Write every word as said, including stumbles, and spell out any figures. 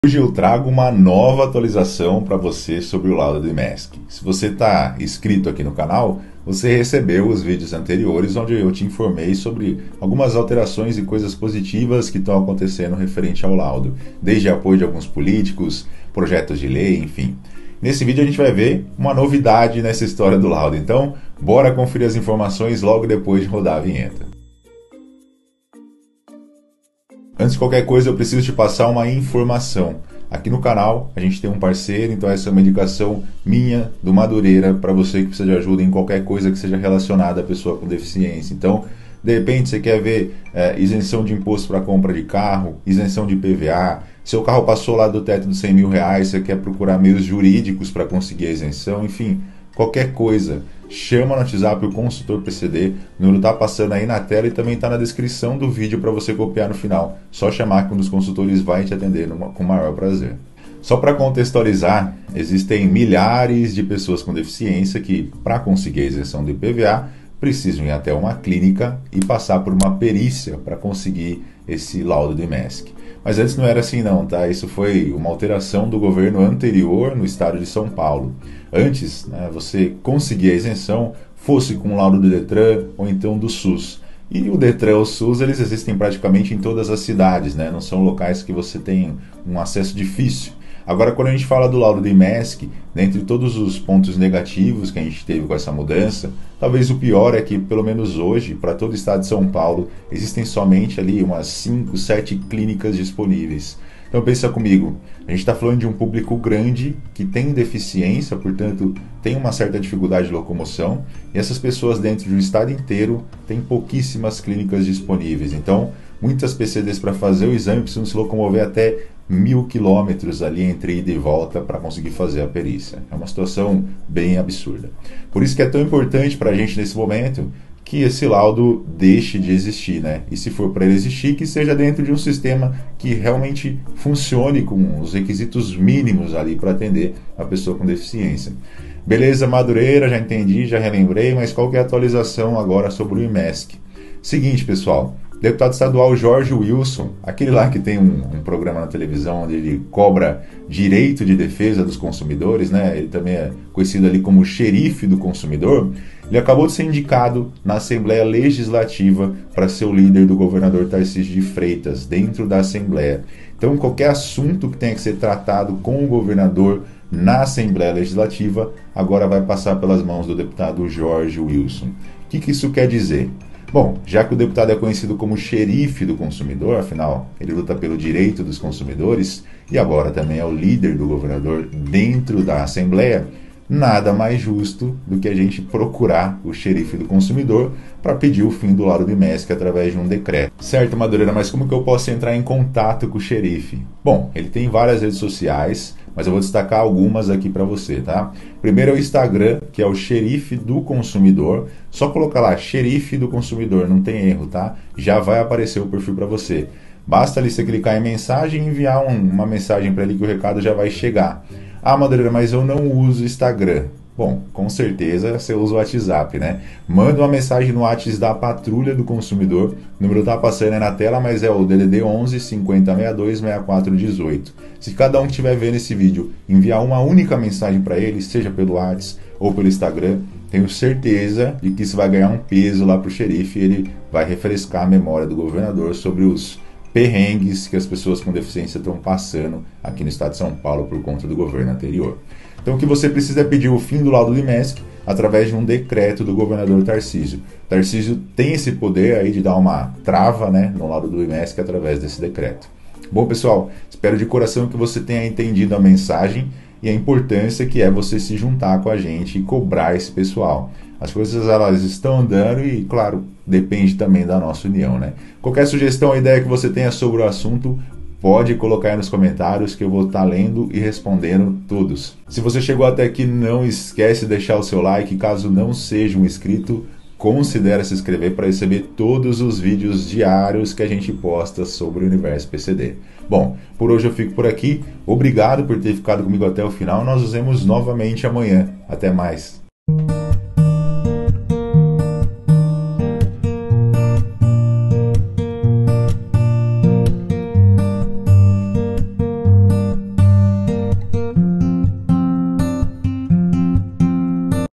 Hoje eu trago uma nova atualização para você sobre o laudo do IMESC. Se você está inscrito aqui no canal, você recebeu os vídeos anteriores onde eu te informei sobre algumas alterações e coisas positivas que estão acontecendo referente ao laudo, desde apoio de alguns políticos, projetos de lei, enfim. Nesse vídeo a gente vai ver uma novidade nessa história do laudo, então bora conferir as informações logo depois de rodar a vinheta. Antes de qualquer coisa, eu preciso te passar uma informação. Aqui no canal, a gente tem um parceiro, então essa é uma indicação minha, do Madureira, para você que precisa de ajuda em qualquer coisa que seja relacionada à pessoa com deficiência. Então, de repente, você quer ver é, isenção de imposto para compra de carro, isenção de I P V A, seu carro passou lá do teto dos cem mil reais, você quer procurar meios jurídicos para conseguir a isenção, enfim, qualquer coisa. Chama no WhatsApp o consultor P C D, o número está passando aí na tela e também está na descrição do vídeo para você copiar no final. Só chamar que um dos consultores vai te atender com o maior prazer. Só para contextualizar, existem milhares de pessoas com deficiência que, para conseguir a isenção do I P V A, precisam ir até uma clínica e passar por uma perícia para conseguir esse laudo do IMESC. Mas antes não era assim não, tá? Isso foi uma alteração do governo anterior no estado de São Paulo. Antes, né, você conseguia a isenção, fosse com o laudo do Detran ou então do SUS. E o Detran e o SUS, eles existem praticamente em todas as cidades, né? Não são locais que você tem um acesso difícil. Agora, quando a gente fala do laudo do IMESC, dentre todos os pontos negativos que a gente teve com essa mudança, talvez o pior é que, pelo menos hoje, para todo o estado de São Paulo, existem somente ali umas cinco, sete clínicas disponíveis. Então pensa comigo, a gente está falando de um público grande que tem deficiência, portanto tem uma certa dificuldade de locomoção, e essas pessoas dentro de um estado inteiro têm pouquíssimas clínicas disponíveis. Então muitas P C Ds para fazer o exame precisam se locomover até mil quilômetros ali entre ida e volta para conseguir fazer a perícia. É uma situação bem absurda. Por isso que é tão importante para a gente nesse momento que esse laudo deixe de existir, né? E se for para ele existir, que seja dentro de um sistema que realmente funcione com os requisitos mínimos ali para atender a pessoa com deficiência. Beleza, Madureira, já entendi, já relembrei, mas qual que é a atualização agora sobre o IMESC? Seguinte, pessoal, deputado estadual Jorge Wilson, aquele lá que tem um, um programa na televisão onde ele cobra direito de defesa dos consumidores, né? Ele também é conhecido ali como xerife do consumidor. Ele acabou de ser indicado na Assembleia Legislativa para ser o líder do governador Tarcísio de Freitas, dentro da Assembleia. Então, qualquer assunto que tenha que ser tratado com o governador na Assembleia Legislativa, agora vai passar pelas mãos do deputado Jorge Wilson. O que, que isso quer dizer? Bom, já que o deputado é conhecido como xerife do consumidor, afinal, ele luta pelo direito dos consumidores e agora também é o líder do governador dentro da Assembleia, nada mais justo do que a gente procurar o xerife do consumidor para pedir o fim do laudo do IMESC através de um decreto. Certo, Madureira, mas como que eu posso entrar em contato com o xerife? Bom, ele tem várias redes sociais, mas eu vou destacar algumas aqui para você, tá? Primeiro é o Instagram, que é o xerife do consumidor. Só colocar lá, xerife do consumidor, não tem erro, tá? Já vai aparecer o perfil para você. Basta ali você clicar em mensagem e enviar um, uma mensagem para ele que o recado já vai chegar. Ah, Madureira, mas eu não uso Instagram. Bom, com certeza você usa o WhatsApp, né? Manda uma mensagem no WhatsApp da Patrulha do Consumidor. O número tá passando aí na tela, mas é o D D D onze, cinquenta, sessenta e dois, sessenta e quatro, dezoito. Se cada um que estiver vendo esse vídeo enviar uma única mensagem para ele, seja pelo WhatsApp ou pelo Instagram, tenho certeza de que isso vai ganhar um peso lá pro xerife e ele vai refrescar a memória do governador sobre os perrengues que as pessoas com deficiência estão passando aqui no estado de São Paulo por conta do governo anterior. Então o que você precisa é pedir o fim do laudo do IMESC através de um decreto do governador Tarcísio. Tarcísio tem esse poder aí de dar uma trava, né, no laudo do IMESC através desse decreto. Bom, pessoal, espero de coração que você tenha entendido a mensagem e a importância que é você se juntar com a gente e cobrar esse pessoal. As coisas elas estão andando e, claro, depende também da nossa união, né? Qualquer sugestão ou ideia que você tenha sobre o assunto, pode colocar aí nos comentários que eu vou estar lendo e respondendo todos. Se você chegou até aqui, não esquece de deixar o seu like. Caso não seja um inscrito, considere se inscrever para receber todos os vídeos diários que a gente posta sobre o universo P C D. Bom, por hoje eu fico por aqui. Obrigado por ter ficado comigo até o final. Nós nos vemos novamente amanhã. Até mais.